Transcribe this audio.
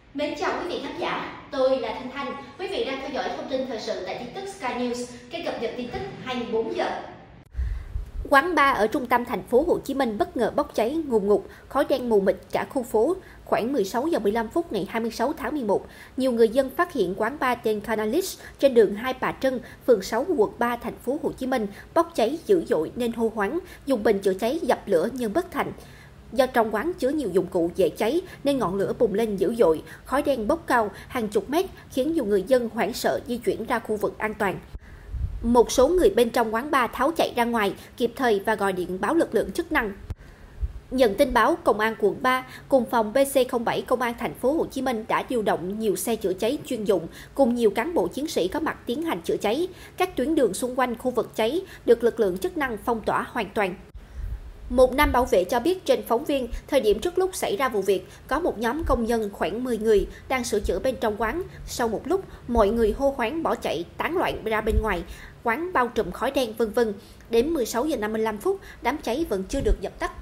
Mến chào quý vị khán giả, tôi là Thanh Thanh. Quý vị đang theo dõi thông tin thời sự tại tin tức Sky News, kênh cập nhật tin tức 24 giờ. Quán bar ở trung tâm thành phố Hồ Chí Minh bất ngờ bốc cháy ngùn ngụt, khói đen mù mịt cả khu phố. Khoảng 16 giờ 15 phút ngày 26 tháng 11, nhiều người dân phát hiện quán bar tên Canalis trên đường Hai Bà Trưng, phường 6, quận 3, thành phố Hồ Chí Minh bốc cháy dữ dội nên hô hoáng, dùng bình chữa cháy dập lửa nhưng bất thành. Do trong quán chứa nhiều dụng cụ dễ cháy nên ngọn lửa bùng lên dữ dội, khói đen bốc cao hàng chục mét khiến nhiều người dân hoảng sợ di chuyển ra khu vực an toàn. Một số người bên trong quán bar tháo chạy ra ngoài kịp thời và gọi điện báo lực lượng chức năng. Nhận tin báo, Công an quận 3 cùng phòng PC07 Công an thành phố Hồ Chí Minh đã điều động nhiều xe chữa cháy chuyên dụng cùng nhiều cán bộ chiến sĩ có mặt tiến hành chữa cháy. Các tuyến đường xung quanh khu vực cháy được lực lượng chức năng phong tỏa hoàn toàn. Một nam bảo vệ cho biết trên phóng viên, thời điểm trước lúc xảy ra vụ việc, có một nhóm công nhân khoảng 10 người đang sửa chữa bên trong quán. Sau một lúc, mọi người hô hoáng bỏ chạy, tán loạn ra bên ngoài, quán bao trùm khói đen v.v. Đến 16 giờ 55 phút, đám cháy vẫn chưa được dập tắt.